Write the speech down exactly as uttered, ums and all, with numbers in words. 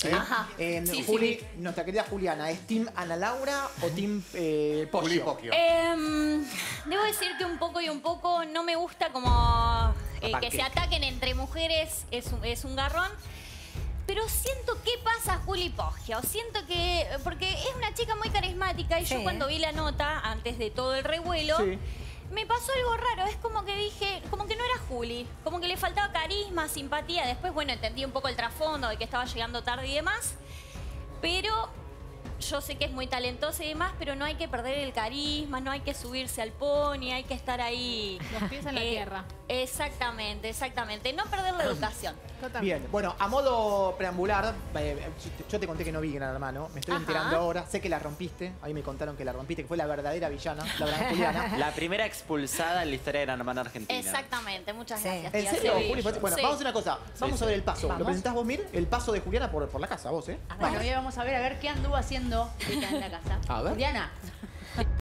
¿sí? Ajá. Eh, Sí, Juli, sí. nuestra querida Juliana, ¿es Team Ana Laura o Team eh, Poggio? Juli Poggio. Em, debo decir que un poco y un poco no me gusta como eh, que se ataquen entre mujeres, es un, es un garrón. Pero siento qué pasa Juli Poggio. Siento que, porque es una chica muy carismática y Sí. yo cuando vi la nota, antes de todo el revuelo, Sí. me pasó algo raro. Es como que dije, como que no era Juli. Como que le faltaba carisma, simpatía. Después, bueno, entendí un poco el trasfondo de que estaba llegando tarde y demás. Pero yo sé que es muy talentosa y demás, pero no hay que perder el carisma, no hay que subirse al pony, hay que estar ahí. Los pies en la Eh, tierra. Exactamente, exactamente. No perder la educación. Totalmente. Bien, bueno, a modo preambular, eh, yo te conté que no vi Gran Hermano, me estoy Ajá. enterando ahora, sé que la rompiste, ahí me contaron que la rompiste, que fue la verdadera villana, la verdadera Juliana. La primera expulsada en la historia de Gran Hermano Argentina. Exactamente, muchas Sí. gracias. ¿En tía, serio, sí. Juli? Bueno, Sí. vamos a hacer una cosa, vamos sí. a ver el paso. ¿Lo Vamos. presentás vos, Mir? El paso de Juliana por, por la casa, vos, ¿eh? Bueno, hoy vamos a ver a ver qué anduvo haciendo Rita en la casa. A ver. Juliana,